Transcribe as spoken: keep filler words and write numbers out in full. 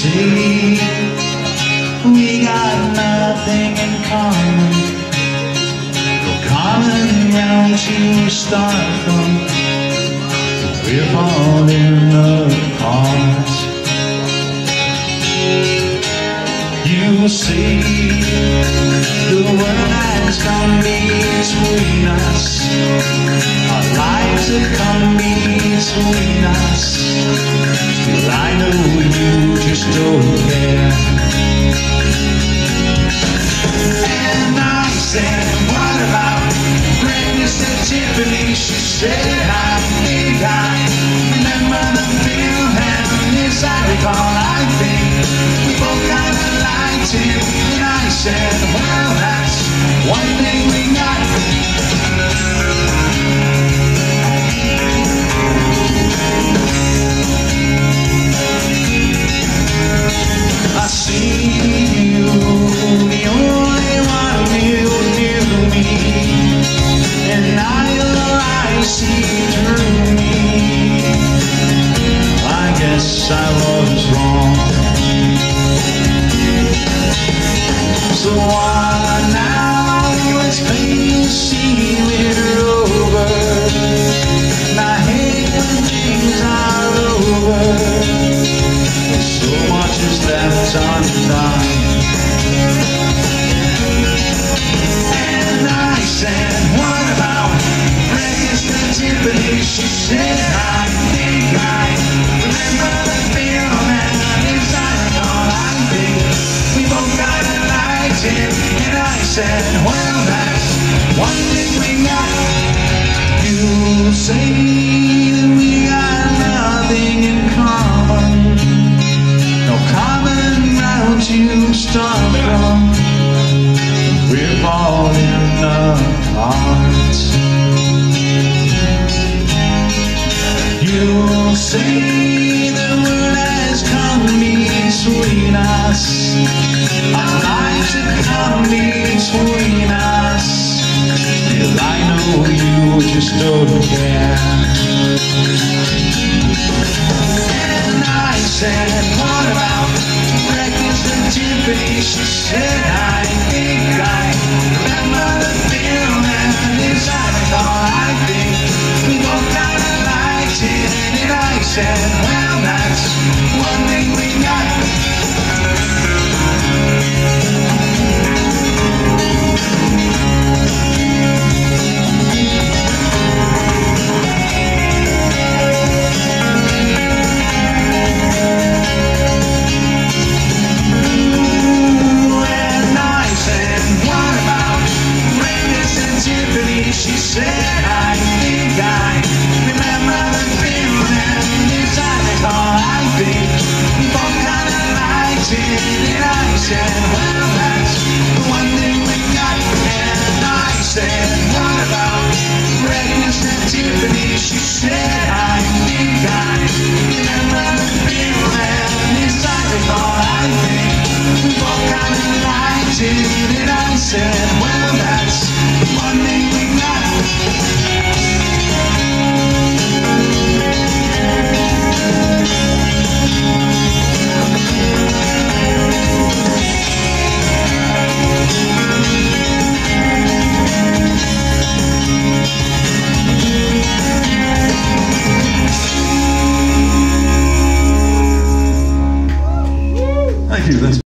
say we got nothing in common, no common ground to start from. We're falling apart. You say the world has come between us, our lives have come between us. Still I know you just don't care. And I said, what about breakfast at Tiffany? She said, I think I remember the film, and as I recall, I think we both kind of liked it. And I said, well, that's one thing we got. I see you, the only one who knew me, and now your eyes see through me. I guess I was wrong. So why now? It's plain to see we're over, and I hate when things are over. So much is left undone. And I said, what about breakfast at Tiffany? She said, I think I remember the film, and as I recall, I think we both got it liked it. And I said, well, that's one thing we got. You say that we got nothing in common, no common ground to start from. We're falling apart. You say the world has come between us, our lives have come between us. Still I know you just don't care. And I said, what about breakfast at Tiffany? She said, I think I remember the film, and as I recall, I think we both kind of liked it. And I said, well, that's one thing we got. She said, I think I remember the film, and as I recall, I think we both kind of liked it. And I said, well, that's the one thing we got. And I said, what about breakfast at Tiffany? She said, I think I remember the film, and as I recall, I think we both kind of liked it. And I said, well, that's one thing we got. Thank you. That's